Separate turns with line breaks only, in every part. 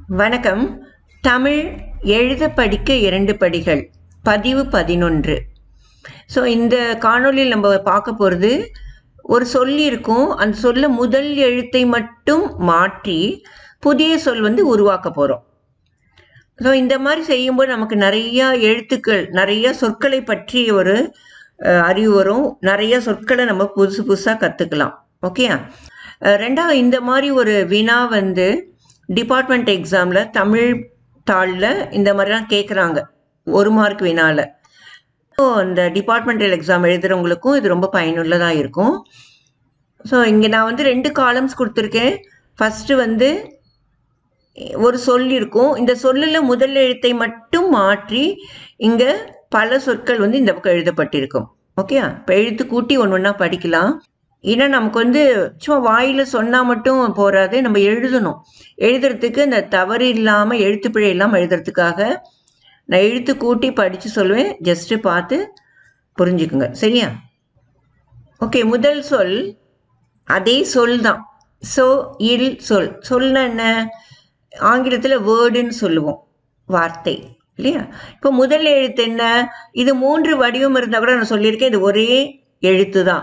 வணக்கம். தமிழ் எழுத படிக்க 2 படிகள் பதிவு 11. ஸோ இந்த காணொளியில் நம்ம பார்க்க போகிறது ஒரு சொல் இருக்கும். அந்த சொல்ல முதல் எழுத்தை மட்டும் மாற்றி புதிய சொல் உருவாக்க போகிறோம். ஸோ இந்த மாதிரி செய்யும்போது நமக்கு நிறையா எழுத்துக்கள், நிறையா சொற்களை பற்றி ஒரு அறிவு வரும். நிறைய சொற்களை நம்ம புதுசாக கற்றுக்கலாம். ஓகே. ரெண்டாவது, இந்த மாதிரி ஒரு வினா டிபார்ட்மெண்ட் எக்ஸாமில் தமிழ் தாளில் இந்த மாதிரிலாம் கேட்குறாங்க, 1 மார்க் வினாவில். ஸோ அந்த டிபார்ட்மெண்டல் எக்ஸாம் எழுதுகிறவங்களுக்கும் இது ரொம்ப பயனுள்ளதாக இருக்கும். ஸோ இங்கே நான் 2 காலம்ஸ் கொடுத்துருக்கேன். ஃபஸ்ட்டு ஒரு சொல் இருக்கும். இந்த சொல்லில் முதல் எழுத்தை மட்டும் மாற்றி இங்கே பல சொற்கள் இந்த பக்கம் எழுதப்பட்டிருக்கும். ஓகே. இப்போ எழுத்து கூட்டி ஒன்று ஒன்றா படிக்கலாம். ஏன்னா நமக்கு சும்மா வாயில் சொன்னால் மட்டும் போகாது, நம்ம எழுதணும். எழுதுறதுக்கு இந்த தவறு இல்லாமல், எழுத்துப்பிழை இல்லாமல் எழுதுறதுக்காக நான் எழுத்து கூட்டி படித்து சொல்லுவேன். ஜஸ்ட்டு பார்த்து புரிஞ்சுக்குங்க, சரியா? ஓகே. முதல் சொல் அதே சொல் தான். இல் சொல். சொல்னா என்ன? ஆங்கிலத்தில் வேர்டுன்னு சொல்லுவோம், வார்த்தை, இல்லையா? இப்போ முதல் எழுத்து என்ன? இது 3 வடிவம் இருந்தால் கூட நான் சொல்லியிருக்கேன், இது ஒரே எழுத்து தான்.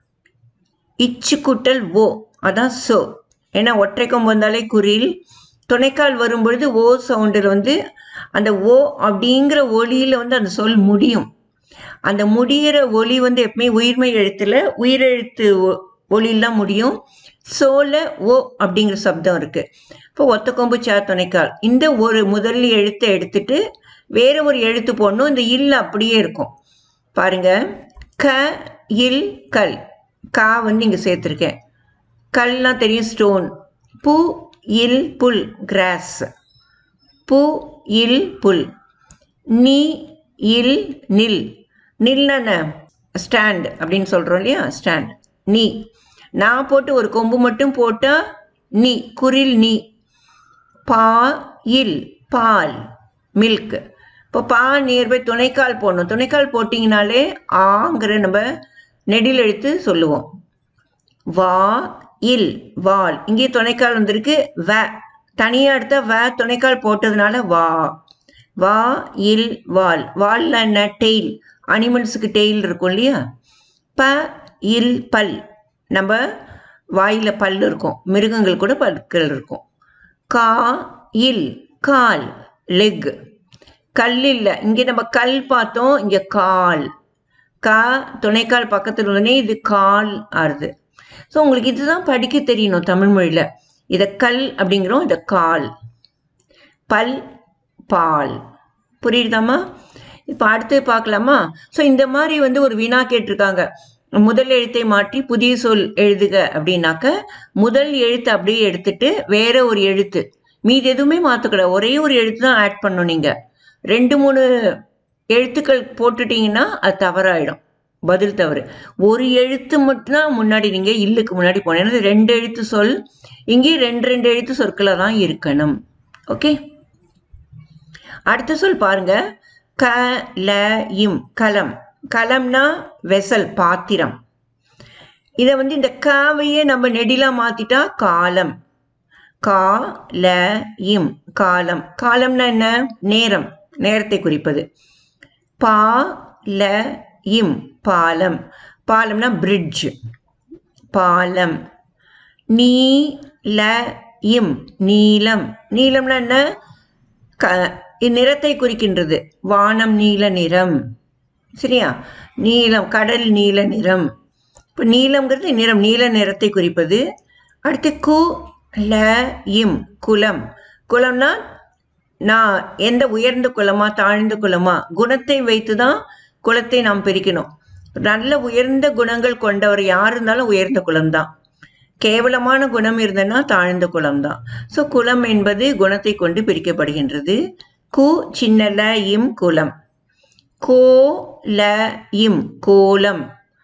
இச்சு கூட்டல் ஓ, அதான் சோ. ஏன்னா ஒற்றை கொம்பு வந்தாலே குறில், துணைக்கால் வரும்பொழுது ஓ சவுண்டில் அந்த ஓ அப்படிங்கிற ஒலியில் அந்த சொல் முடியும். அந்த முடிகிற ஒலி எப்பவுமே உயிர்மை எழுத்தில் உயிரெழுத்து ஒலியெல்லாம் முடியும். சோல ஓ அப்படிங்கிற சப்தம் இருக்குது. இப்போ ஒத்த கொம்பு சா துணைக்கால், இந்த ஒரு முதல் எழுத்தை எடுத்துட்டு வேற ஒரு எழுத்து போடணும். இந்த இல் அப்படியே இருக்கும். பாருங்க, க இல் கல். கா இங்கே சேர்த்துருக்கேன். கல்லாம் தெரியும், ஸ்டோன். பூ இல் புல், கிராஸ். பூ இல் புல். நீ இல் நில். நில்னா ஸ்டாண்ட் அப்படின்னு சொல்கிறோம் இல்லையா? ஸ்டாண்ட். நீ. நான் போட்டு ஒரு கொம்பு மட்டும் போட்டால் நீ, குரில் நீ. பா இல் பால், மில்க். இப்போ பா நியர்பை துணைக்கால் போடணும். துணைக்கால் போட்டிங்கனாலே ஆங்கிற நம்ம நெடில் எழுத்து சொல்லுவோம். வா இல் வால். இங்கே துணைக்கால் வந்திருக்கு. வ தனியாக எடுத்த வ துணைக்கால் போட்டதுனால வா. வா இல் வால். வால்ல என்ன? டெய்ல். அனிமல்ஸுக்கு டெய்ல் இருக்கும் இல்லையா? ப இல் பல். நம்ம வாயில் பல் இருக்கும், மிருகங்கள் கூட பற்கள் இருக்கும். கா இல் கால், லெக். கல் இல்லை, இங்கே நம்ம கல் பார்த்தோம், இங்கே கால். கா துணைக்கால் பக்கத்தில் உடனே இது கால் ஆறுது. ஸோ உங்களுக்கு இதுதான் படிக்க தெரியணும் தமிழ் மொழியில். இதை கல் அப்படிங்கிறோம், இதை கால். பல் பால். புரியுதாம்மா? இப்போ அடுத்து பார்க்கலாமா? ஸோ இந்த மாதிரி ஒரு வினா கேட்டிருக்காங்க. முதல் எழுத்தை மாற்றி புதிய சொல் எழுதுக அப்படின்னாக்க முதல் எழுத்து அப்படியே எடுத்துட்டு வேற ஒரு எழுத்து, மீது எதுவுமே மாற்றக்கூடாது, ஒரே ஒரு எழுத்து தான் ஆட் பண்ணணும். நீங்கள் 2-3 எழுத்துக்கள் போட்டுட்டீங்கன்னா அது தவறாயிடும், பதில் தவறு. ஒரு எழுத்து மட்டும்தான் முன்னாடி நீங்கள் இல்லுக்கு முன்னாடி போனோம். ஏன்னா 2 எழுத்து சொல், இங்கே 2 எழுத்து சொற்களாக தான் இருக்கணும். ஓகே. அடுத்த சொல் பாருங்க, க ல இம், கலம். கலம்னா வெசல், பாத்திரம். இதை இந்த காவையே நம்ம நெடிலா மாத்திட்டா காலம். கா ல இம், காலம். காலம்னா என்ன? நேரம், நேரத்தை குறிப்பது. பா ல இம், பாலம். பாலம்னா பிரிட்ஜ், பாலம். நீ ல இம், நீலம். நீலம்னா என்ன? நிறத்தை குறிக்கின்றது. வானம் நீல நிறம், சரியா? நீலம், கடல் நீல நிறம். இப்போ நீலம்ங்கிறது நிறம், நீல நிறத்தை குறிப்பது. அடுத்து கு ல இம், குலம். குலம்னா நான் எந்த உயர்ந்த குலமா தாழ்ந்த குலமா, குணத்தை வைத்து தான் குலத்தை நாம் பிரிக்கணும். நல்ல உயர்ந்த குணங்கள் கொண்டவர் யார் இருந்தாலும் உயர்ந்த குலம்தான். கேவலமான குணம் இருந்ததுன்னா தாழ்ந்த குலம்தான். ஸோ குலம் என்பது குணத்தை கொண்டு பிரிக்கப்படுகின்றது. கு சின்ன ல இம், குலம். கோ ல இம், கோலம்.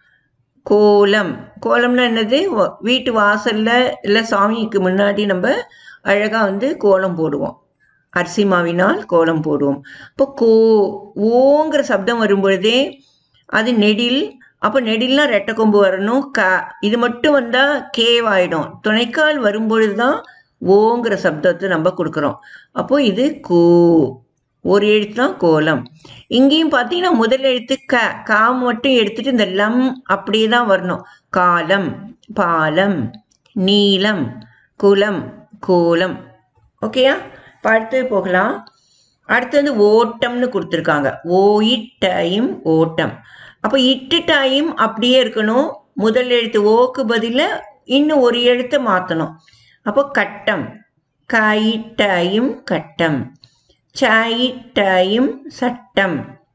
கோலம். கோலம்னா என்னது? வீட்டு வாசல்ல இல்லை சாமிக்கு முன்னாடி நம்ம அழகாக கோலம் போடுவோம், அரிசி மாவினால் கோலம் போடுவோம். இப்போ ஓங்கிற சப்தம் வரும்பொழுதே அது நெடில். அப்போ நெடில்னா ரெட்டை கொம்பு வரணும். இது மட்டும் வந்தால் கேவாயிடும். துணைக்கால் வரும்பொழுது தான் ஓங்கிற சப்தத்தை நம்ம கொடுக்குறோம். அப்போ இது கூ, ஒரு எழுத்து தான் கோலம். இங்கேயும் பார்த்தீங்கன்னா முதல் எழுத்து கா மட்டும் எடுத்துட்டு இந்த லம் அப்படியே தான் வரணும். காலம், பாலம், நீலம், குலம், கோலம். ஓகேயா? அடுத்து போகலாம். அடுத்து வந்து ஓட்டம்னு கொடுத்துருக்காங்க. ஓயிட்டையும் ஓட்டம். அப்போ இட்டுட்டாயும் அப்படியே இருக்கணும். முதல் எழுத்து ஓக்கு பதில இன்னும் ஒரு எழுத்தை மாற்றணும். அப்போ கட்டம், கையிட்டையும் கட்டம், சையிட்டையும் சட்டம்,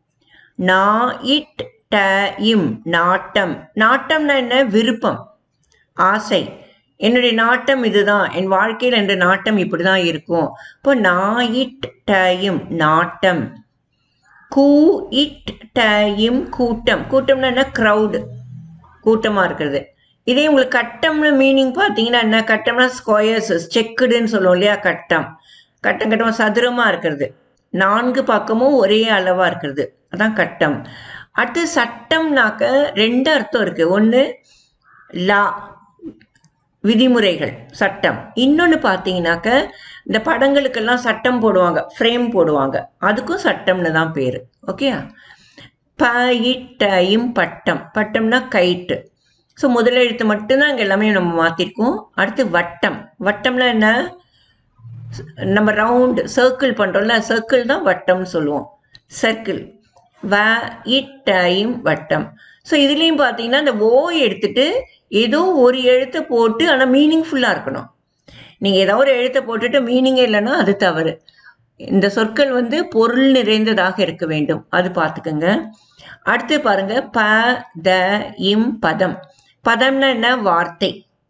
நாயிட்டையும் நாட்டம். நாட்டம்னா என்ன? விருப்பம், ஆசை. என்னுடைய நாட்டம் இதுதான், என் வாழ்க்கையில் என்ற நாட்டம் இப்படிதான் இருக்கும். இப்போ நாயிட்டையும் நாட்டம், கூயிட்டையும் கூட்டம். கூட்டம்னா என்ன? க்ரௌடு, கூட்டமா இருக்கிறது. இதே உங்களுக்கு கட்டம்னு மீனிங் பார்த்தீங்கன்னா என்ன? கட்டம்னா ஸ்கொயர்ஸ், செக்குடுன்னு சொல்லுவோம் இல்லையா? கட்டம் கட்டம் கட்டமா சதுரமா இருக்கிறது, 4 பக்கமும் ஒரே அளவா இருக்கிறது, அதான் கட்டம். அடுத்து சட்டம்னாக்க 2 அர்த்தம் இருக்கு. ஒன்று லா, விதிமுறைகள், சட்டம். இன்னொன்று பார்த்தீங்கன்னாக்க இந்த படங்களுக்கெல்லாம் சட்டம் போடுவாங்க, ஃப்ரேம் போடுவாங்க, அதுக்கும் சட்டம்னு தான் பேர். ஓகே. பயிட்டையும் பட்டம். பட்டம்னா கைட்டு. ஸோ முதல் எழுத்து மட்டும்தான் இங்கே எல்லாமே நம்ம மாற்றிருக்கோம். அடுத்து வட்டம். வட்டம்னா என்ன? நம்ம ரவுண்டு சர்க்கிள் பண்ணுறோம்ல, சர்க்கிள் தான் வட்டம்னு சொல்லுவோம். சர்க்கிள். வட்டையும் வட்டம். ஸோ இதுலேயும் பார்த்தீங்கன்னா இந்த ஓ எடுத்துட்டு ஏதோ ஒரு எழுத்தை போட்டு ஆனால் மீனிங்ஃபுல்லாக இருக்கணும். நீங்கள் ஏதோ ஒரு எழுத்தை போட்டுட்டு மீனிங்கே இல்லைன்னா அது தவறு. இந்த சொற்கள் வந்து பொருள் நிறைந்ததாக இருக்க வேண்டும், அது பார்த்துக்கோங்க. அடுத்து பாருங்க, ப த இம் பதம். பதம்னா என்ன? வார்த்தை.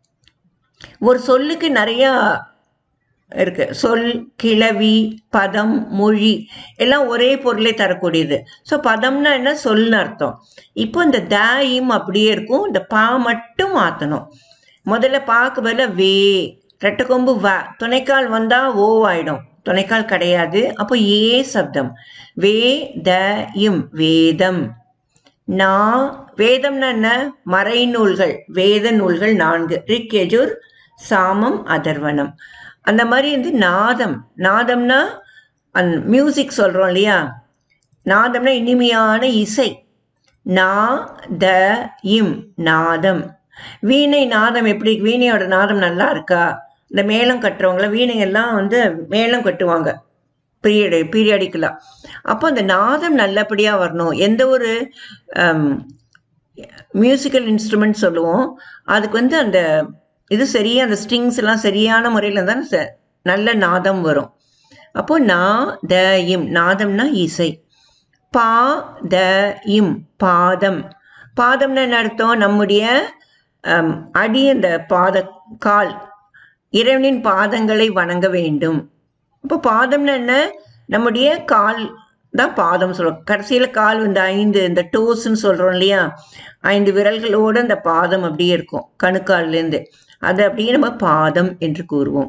ஒரு சொல்லுக்கு நிறையா இருக்கு. சொல், கிளவி, பதம், மொழி எல்லாம் ஒரே பொருளை தரக்கூடியது. ஸோ பதம்னா என்ன? சொல்னு அர்த்தம். இப்போ இந்த த இம் அப்படியே இருக்கும், இந்த பா மட்டும் மாற்றணும். முதல்ல பாக்கு பதில வே, ரெட்டக்கொம்பு வ, துணைக்கால் வந்தா ஓ ஆயிடும், துணைக்கால் கிடையாது. அப்போ ஏ சப்தம். வே த இம் வேதம். நா, வேதம்னா என்ன? மறைநூல்கள், வேத நூல்கள் 4, ரிக், யஜுர், சாமம், அதர்வனம். அந்த மாதிரி வந்து நாதம். நாதம்னா மியூசிக் சொல்கிறோம் இல்லையா? நாதம்னா இனிமையான இசை. நா த இம் நாதம். வீணை நாதம். எப்படி? வீணையோட நாதம் நல்லா இருக்கா? இந்த மேளம் கட்டுறவங்கள வீணையெல்லாம் வந்து மேளம் கட்டுவாங்க பீரியாடிக்கலாக. அப்போ அந்த நாதம் நல்லபடியாக வரணும். எந்த ஒரு மியூசிக்கல் இன்ஸ்ட்ருமெண்ட் சொல்லுவோம், அதுக்கு வந்து அந்த இது சரியா, அந்த ஸ்ட்ரிங்ஸ் எல்லாம் சரியான முறையில் தான் நல்ல நாதம் வரும். அப்போ நா த இம் நாதம்னா இசை. பா த இம் பாதம். பாதம்னா என்ன அர்த்தம்? நம்முடைய அடி, அந்த பாத கால், இறைவனின் பாதங்களை வணங்க வேண்டும். இப்போ பாதம்னா என்ன? நம்முடைய கால் தான் பாதம் சொல்லுவோம். கடைசியில் கால் வந்து 5 இந்த டோஸ்ன்னு சொல்கிறோம் இல்லையா? 5 விரல்களோடு அந்த பாதம் அப்படியே இருக்கும், கணுக்கால்லேருந்து. அது அப்படியே நம்ம பாதம் என்று கூறுவோம்.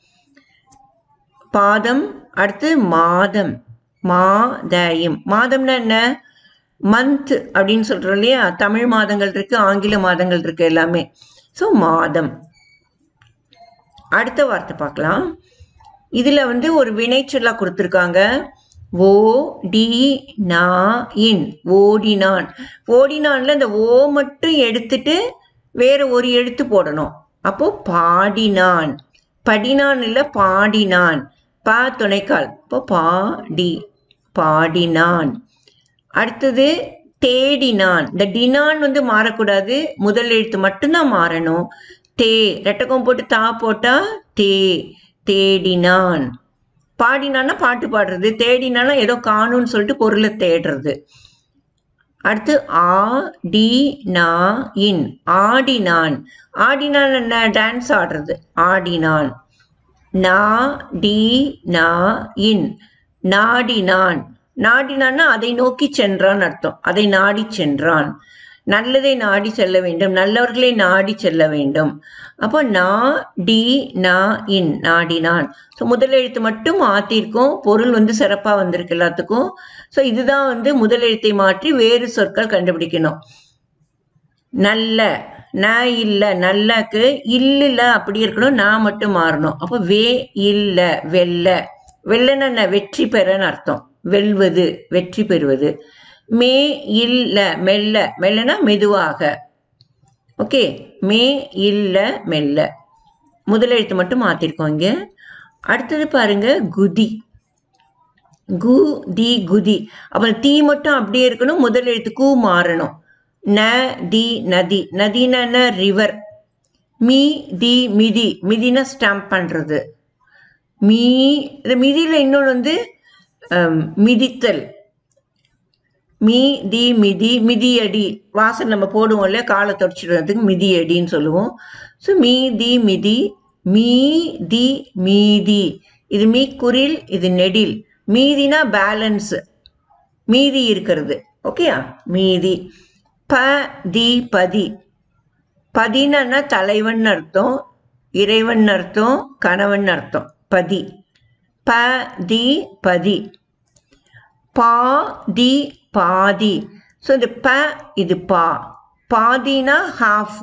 பாதம். அடுத்து மாதம். மாதம். மாதம்னா என்ன? மந்த் அப்படின்னு சொல்கிறோம் இல்லையா? தமிழ் மாதங்கள் இருக்குது, ஆங்கில மாதங்கள் இருக்குது, எல்லாமே. ஸோ மாதம். அடுத்த வார்த்தை பார்க்கலாம். இதில் வந்து ஒரு வினைச்சொல்லாக கொடுத்துருக்காங்க. ஓ டி நா இன், ஓடினான். ஓடினான்ல இந்த ஓ மட்டும் எடுத்துட்டு வேற ஒரு எழுத்து போடணும். அப்போ பாடினான். படினான் இல்லை, பாடினான். பா துணைக்கால். இப்போ பாடி, பாடினான். அடுத்தது தேடினான். இந்த டினான் வந்து மாறக்கூடாது, முதல் எழுத்து மட்டும்தான் மாறணும். தே, ரெட்டக்கம் போட்டு தா போட்டா தே, தேடினான். பாடினான்னா பாட்டு பாடுறது, தேடினான்னா ஏதோ காணும்னு சொல்லிட்டு பொருளை தேடுறது. அடுத்து ஆ டி நா இன், ஆடினான். ஆடினான் என்ன? டான்ஸ் ஆடுறது, ஆடினான். நா டி நா இன், நாடினான். நாடினான்னா அதை நோக்கி சென்றான் அர்த்தம், அதை நாடி சென்றான். நல்லதை நாடி செல்ல வேண்டும், நல்லவர்களை நாடி செல்ல வேண்டும். அப்போ நா டி நா இன், நாடினான். ஸோ முதல் எழுத்து மட்டும் மாற்றிருக்கோம், பொருள் வந்து சிறப்பாக வந்திருக்கு எல்லாத்துக்கும். ஸோ இதுதான் வந்து முதல் எழுத்தை மாற்றி வேறு சொற்கள் கண்டுபிடிக்கணும். நல்ல, ந இல்லை நல்லாக்கு இல்ல அப்படி இருக்கணும், நான் மட்டும் மாறணும். அப்போ வே இல்ல வெல்ல. வெல்லன்னா என்ன? வெற்றி பெறன்னு அர்த்தம். வெல்வது வெற்றி பெறுவது. மே இல்ல மெல்ல. மெல்லனா மெதுவாக. ஓகே, மே இல்ல மெல்ல. முதல் எழுத்து மட்டும் மாத்திருக்கோம் இங்க. அடுத்தது பாருங்க, குதி. கு தி குதி. அப்புறம் தீ மட்டும் அப்படியே இருக்கணும், முதல் எழுத்து கூ மாறணும். ந தி நதி. நதினா ரிவர். மீ தி மிதி. மிதினா ஸ்டாம்ப் பண்றது. மீ மிதியில இன்னொன்று வந்து மிதித்தல். மீ தி மிதி. மிதியடி. வாசல் நம்ம போடுவோம் இல்லையா, காலை தொடச்சிடுறதுக்கு மிதியடின்னு சொல்லுவோம். ஸோ மீ தி மிதி. மீ தி மீதி. இது மீ குரில், இது நெடில். மீதினா பேலன்ஸ், மீதி இருக்கிறது. ஓகேயா, மீதி. ப தி பதி. பதினா தலைவன் அர்த்தம், இறைவன் அர்த்தம், கணவன் அர்த்தம். பதி. ப தி பதி. பா தி பாதி. ஸோ இந்த ப இது பா. பாதினா ஹாஃப்.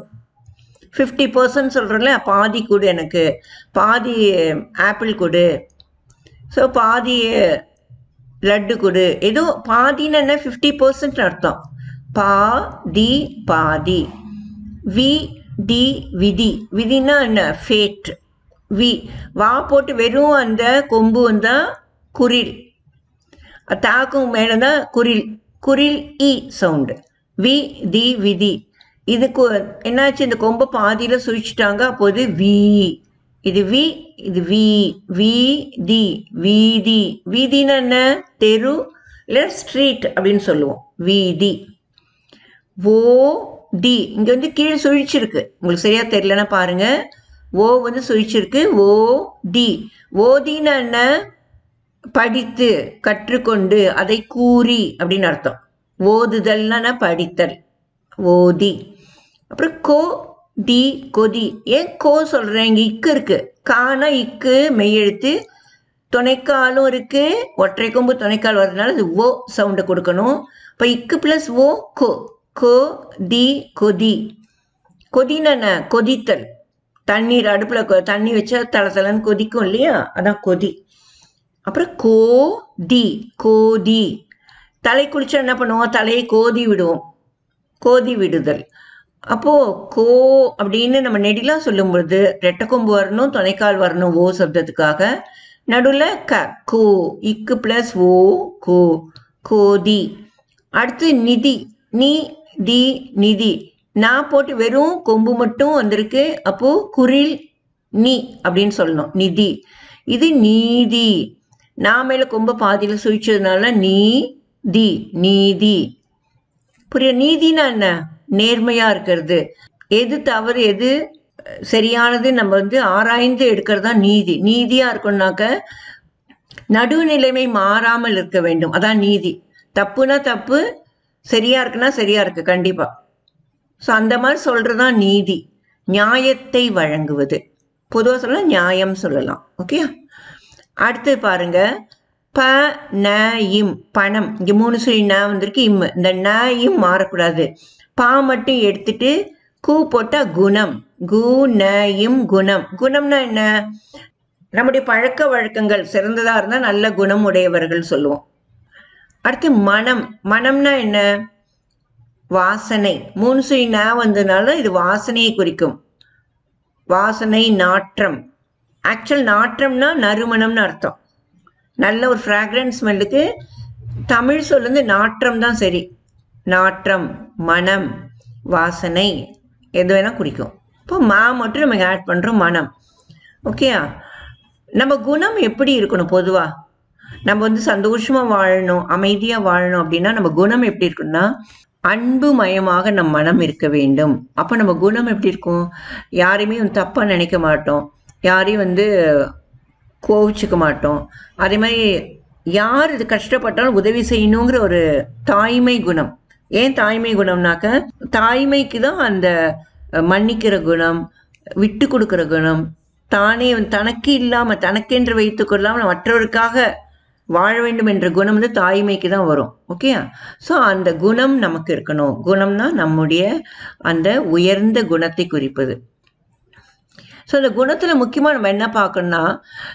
50% சொல்கிறோம்ல, பாதி கொடு எனக்கு, பாதி ஆப்பிள் கொடு, ஸோ பாதி லட்டு கொடு. ஏதோ பாதின்னு என்ன 50% அர்த்தம். பா தி பாதி. வி டி விதி. விதினா என்ன? ஃபேட். வி வா போட்டு வெறும் அந்த கொம்பு வந்தா குரில், தாக்கும் மேலே தான் குரில். குரில் இ சவுண்டு. வி தி விதி. இதுக்கு என்னாச்சு? இந்த கொம்பை பாதியில் சுழிச்சிட்டாங்க, அப்போது வி. இது வி, இது வி. வி தி வீதி. வீதினா என்ன? தெரு இல்லை ஸ்ட்ரீட் அப்படின்னு சொல்லுவோம். வீதி. ஓ டி. இங்கே வந்து கீழே சுழிச்சிருக்கு, உங்களுக்கு சரியா தெரியலன்னா பாருங்க. ஓ வந்து சுழிச்சிருக்கு. ஓ டி. ஓதினா என்ன? படித்து, கற்றுக்கொண்டு, அதை கூறி அப்படின்னு அர்த்தம். ஓதுதல்னா படித்தல். ஓதி. அப்புறம் கோ தி கொதி. ஏன் கோ சொல்றேன்? இங்க இக்கு இருக்கு. கானா இக்கு மெய்யெழுத்து, துணைக்காலும் இருக்கு, ஒற்றை கொம்பு துணைக்கால் வர்றதுனால அது ஓ சவுண்டை கொடுக்கணும். இப்போ இக்கு பிளஸ் ஓ கோ. கோ தி கொதி. கொதினா கொதித்தல். தண்ணீர் அடுப்பில் தண்ணி வச்சா தளன்னு கொதிக்கும் இல்லையா, அதான் கொதி. அப்புறம் கோ தி கோதி. தலை குளிச்சா என்ன பண்ணுவோம்? தலையை கோதி விடுவோம், கோதி விடுதல். அப்போ கோ அப்படின்னு நம்ம நெடிலாம் சொல்லும் பொழுது ரெட்டை கொம்பு வரணும், துணைக்கால் வரணும் ஓ சப்தத்துக்காக. நடுவில் க கோ. இக்கு பிளஸ் ஓ கோ. கோதி. அடுத்து நிதி. நீ தி நிதி. நான் போட்டு வெறும் கொம்பு மட்டும் வந்திருக்கு, அப்போ குரில் நீ அப்படின்னு சொல்லணும், நிதி. இது நீதி. நான் மேல கொம்பு பாதியில் சுழிச்சதுனால நீ தி நீதி. புரிய? நீதினா என்ன? நேர்மையா இருக்கிறது. எது தவறு எது சரியானது நம்ம வந்து ஆராய்ந்து எடுக்கிறது தான் நீதி. நீதியா இருக்கணும்னாக்க நடுநிலைமை மாறாமல் இருக்க வேண்டும், அதான் நீதி. தப்புனா தப்பு, சரியா இருக்குன்னா சரியா இருக்கு கண்டிப்பா. ஸோ அந்த மாதிரி சொல்றதுதான் நீதி. நியாயத்தை வழங்குவது. பொதுவாக சொல்லலாம், நியாயம் சொல்லலாம். ஓகே. அடுத்து பாருங்க, ப ந இம் பணம். இங்கே 3 சுழி ந வந்திருக்கு, இம். இந்த ந இம் மாறக்கூடாது. பா மட்டும் எடுத்துட்டு கூ போட்டா குணம். கு ந இம் குணம். குணம்னா என்ன? நம்முடைய பழக்க வழக்கங்கள் சிறந்ததா இருந்தா நல்ல குணம் உடையவர்கள் சொல்லுவோம். அடுத்து மனம். மனம்னா என்ன? வாசனை. 3 சுழி ந வந்ததுனால இது வாசனையை குறிக்கும். வாசனை, நாற்றம். ஆக்சுவல் நாற்றம்னா நறுமணம்னு அர்த்தம். நல்ல ஒரு ஃப்ராக்ரன்ஸ் ஸ்மெல்லுக்கு தமிழ் சொல் வந்து நாற்றம் தான் சரி. நாற்றம், மனம், வாசனை எது வேணால் குறிக்கும். இப்போ மா மட்டும் நம்ம ஆட் பண்ணுறோம், மனம். ஓகேயா? நம்ம குணம் எப்படி இருக்கணும்? பொதுவாக நம்ம வந்து சந்தோஷமாக வாழணும், அமைதியாக வாழணும் அப்படின்னா நம்ம குணம் எப்படி இருக்குன்னா, அன்பு மயமாக நம் மனம் இருக்க வேண்டும். அப்போ நம்ம குணம் எப்படி இருக்கும்? யாரையுமே தப்பாக நினைக்க மாட்டோம், யாரையும் வந்து கோவிச்சுக்க மாட்டோம். அதே மாதிரி யார் இது கஷ்டப்பட்டாலும் உதவி செய்யணுங்கிற ஒரு தாய்மை குணம். ஏன் தாய்மை குணம்னாக்க, தாய்மைக்கு தான் அந்த மன்னிக்கிற குணம், விட்டு கொடுக்குற குணம், தானே தனக்கு இல்லாமல் தனக்கென்று வைத்து கொள்ளாமல் மற்றவருக்காக வாழ வேண்டும் என்ற குணம் வந்து தாய்மைக்கு தான் வரும். ஓகே. ஸோ அந்த குணம் நமக்கு இருக்கணும். குணம்னா நம்முடைய அந்த உயர்ந்த குணத்தை குறிப்பது. ஸோ அந்த குணத்தில் முக்கியமாக நம்ம என்ன பார்க்கணும்னா,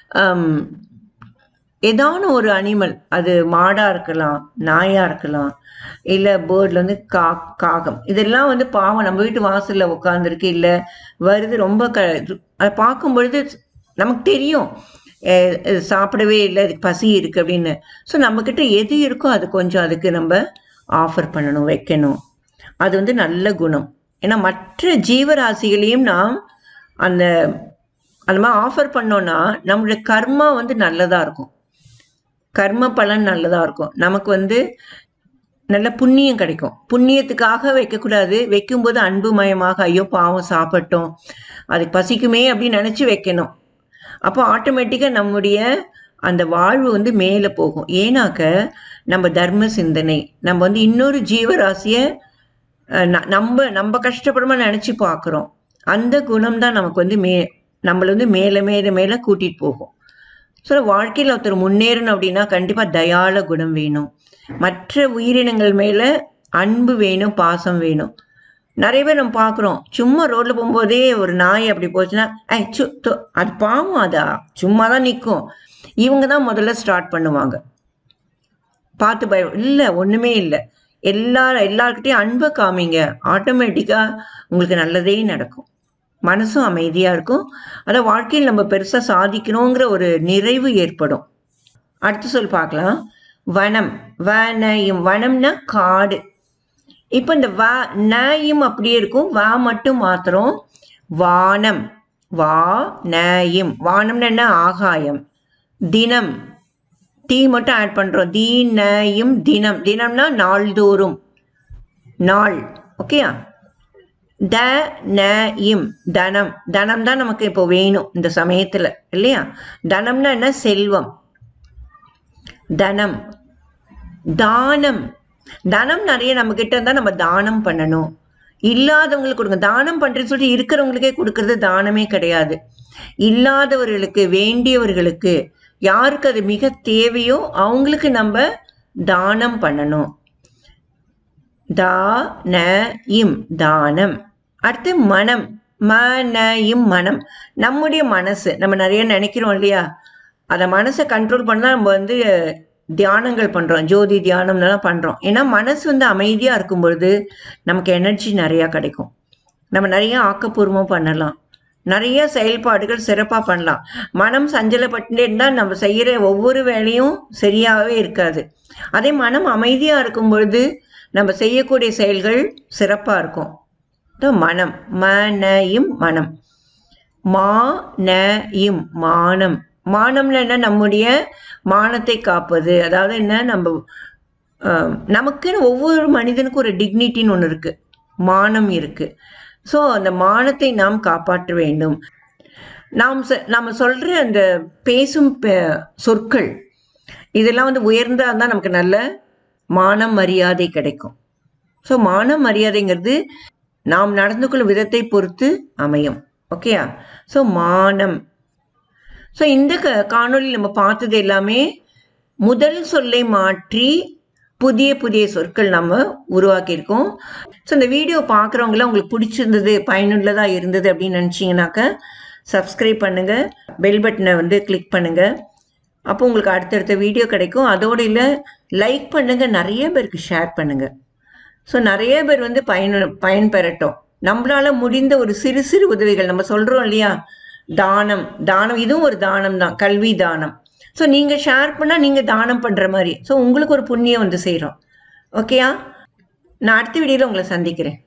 ஏதான ஒரு அனிமல், அது மாடாக இருக்கலாம், நாயாக இருக்கலாம், இல்லை பேர்டில் வந்து காகம், இதெல்லாம் வந்து பாவம் நம்ம வீட்டு வாசலில் உட்காந்துருக்கு, இல்லை வருது, ரொம்ப அதை பார்க்கும் பொழுது நமக்கு தெரியும் சாப்பிடவே இல்லை, அதுக்கு பசி இருக்குது அப்படின்னு. ஸோ நம்மக்கிட்ட எது இருக்கோ அது கொஞ்சம் அதுக்கு நம்ம ஆஃபர் பண்ணணும், வைக்கணும். அது வந்து நல்ல குணம். ஏன்னா மற்ற ஜீவராசிகளையும் நாம் அந்த மாதிரி ஆஃபர் பண்ணோன்னா நம்மளுடைய கர்மா வந்து நல்லதாக இருக்கும், கர்ம பலன் நல்லதாக இருக்கும், நமக்கு வந்து நல்ல புண்ணியம் கிடைக்கும். புண்ணியத்துக்காக வைக்கக்கூடாது, வைக்கும்போது அன்புமயமாக ஐயோ பாவம் சாப்பிட்டோம் அதுக்கு பசிக்குமே அப்படின்னு நினச்சி வைக்கணும். அப்போ ஆட்டோமேட்டிக்காக நம்முடைய அந்த வாழ்வு வந்து மேலே போகும். ஏன்னாக்க நம்ம தர்ம சிந்தனை, நம்ம வந்து இன்னொரு ஜீவராசியை நம்ம கஷ்டப்படாமல் நினச்சி பார்க்குறோம். அந்த குணம் தான் நமக்கு வந்து நம்மளை வந்து மேலே மேலே மேலே கூட்டிகிட்டு போகும். ஸோ வாழ்க்கையில் ஒருத்தர் முன்னேறணும் அப்படின்னா கண்டிப்பாக தயாள குணம் வேணும், மற்ற உயிரினங்கள் மேலே அன்பு வேணும், பாசம் வேணும். நிறைய பேர் நம்ம பார்க்குறோம், சும்மா ரோட்டில் போகும்போதே ஒரு நாய் அப்படி போச்சுன்னா அது பாவம், அதா சும்மா தான் நிற்கும். இவங்க தான் முதல்ல ஸ்டார்ட் பண்ணுவாங்க, பார்த்து பயம் இல்லை, ஒன்றுமே இல்லை, எல்லார்கிட்டையும் அன்பை காமிங்க, ஆட்டோமேட்டிக்காக உங்களுக்கு நல்லதே நடக்கும், மனசும் அமைதியாக இருக்கும். அதான் வாழ்க்கையில் நம்ம பெருசாக சாதிக்கணுங்கிற ஒரு நிறைவு ஏற்படும். அடுத்த சொல் பார்க்கலாம், வனம். வனயும், வனம்னா காடு. இப்போ இந்த நயும் அப்படியே இருக்கும், வா மட்டும் மாத்திரம் வானம். வா நயும், வானம்னா என்ன, ஆகாயம். தினம், தீ மட்டும் ஆட் பண்ணுறோம், தீனயும் தினம். தினம்னா நாள்தோறும், நாள். ஓகேயா. தனயும், தனம். தனம் தான் நமக்கு இப்போ வேணும் இந்த சமயத்தில் இல்லையா. தனம்னா என்ன, செல்வம். தனம். தானம், தனம் நிறைய நம்ம கிட்ட இருந்தால் நம்ம தானம் பண்ணணும், இல்லாதவங்களுக்கு கொடுங்க. தானம் பண்ணுறேன்னு சொல்லிட்டு இருக்கிறவங்களுக்கே கொடுக்கறது தானமே கிடையாது. இல்லாதவர்களுக்கு, வேண்டியவர்களுக்கு, யாருக்கு அது மிக தேவையோ அவங்களுக்கு நம்ம தானம் பண்ணணும். தானயும், தானம். அடுத்து மனம். மனயும், மனம். நம்முடைய மனசு, நம்ம நிறைய நினைக்கிறோம் இல்லையா, அதை மனசை கண்ட்ரோல் பண்ணால் நம்ம வந்து தியானங்கள் பண்ணுறோம், ஜோதி தியானம்லாம் பண்ணுறோம். ஏன்னா மனசு வந்து அமைதியாக இருக்கும் பொழுது நமக்கு எனர்ஜி நிறையா கிடைக்கும், நம்ம நிறைய ஆக்கப்பூர்வமாக பண்ணலாம், நிறைய செயல்பாடுகள் சிறப்பாக பண்ணலாம். மனம் சஞ்சலப்பட்டுட்டே இருந்தால் நம்ம செய்கிற ஒவ்வொரு வேலையும் சரியாகவே இருக்காது. அதே மனம் அமைதியாக இருக்கும் பொழுது நம்ம செய்யக்கூடிய செயல்கள் சிறப்பாக இருக்கும். மனம். மனயும், மனம். மானயும், மானம். மானம்ல என்ன, நம்முடைய மானத்தை காப்பது. அதாவது என்ன, நம்ம நமக்குன்னு ஒவ்வொரு மனிதனுக்கும் ஒரு டிக்னிட்டின்னு ஒன்று இருக்கு, மானம் இருக்கு. ஸோ அந்த மானத்தை நாம் காப்பாற்ற வேண்டும். நம்ம சொல்ற அந்த பேசும் சொற்கள் இதெல்லாம் வந்து உயர்ந்தா தான் நமக்கு நல்ல மானம் மரியாதை கிடைக்கும். ஸோ மானம் மரியாதைங்கிறது நாம் நடந்து கொள்ளும் விதத்தை பொறுத்து அமையும். ஓகேயா. ஸோ மானம். ஸோ இந்த காணொலி நம்ம பார்த்தது எல்லாமே முதல் சொல்லை மாற்றி புதிய புதிய சொற்கள் நம்ம உருவாக்கியிருக்கோம். ஸோ இந்த வீடியோ பார்க்குறவங்களாம் உங்களுக்கு பிடிச்சிருந்தது, பயனுள்ளதாக இருந்தது அப்படின்னு நினச்சிங்கனாக்க சப்ஸ்கிரைப் பண்ணுங்கள், பெல் பட்டனை வந்து கிளிக் பண்ணுங்கள். அப்போ உங்களுக்கு அடுத்தடுத்த வீடியோ கிடைக்கும். அதோடு இல்லை, லைக் பண்ணுங்கள், நிறைய பேருக்கு ஷேர் பண்ணுங்கள். ஸோ நிறைய பேர் வந்து பயன்பெறட்டும். நம்மளால் முடிந்த ஒரு சிறு சிறு உதவிகள் நம்ம சொல்கிறோம் இல்லையா, தானம். தானம் இதுவும் ஒரு தானம் தான், கல்வி தானம். ஸோ நீங்கள் ஷேர் பண்ணால் நீங்கள் தானம் பண்ணுற மாதிரி, ஸோ உங்களுக்கு ஒரு புண்ணியம் வந்து செய்கிறோம். ஓகேயா. நான் அடுத்த வீடியோவில் உங்களை சந்திக்கிறேன்.